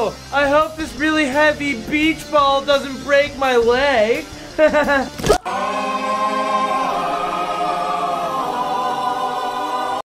Oh, I hope this really heavy beach ball doesn't break my leg.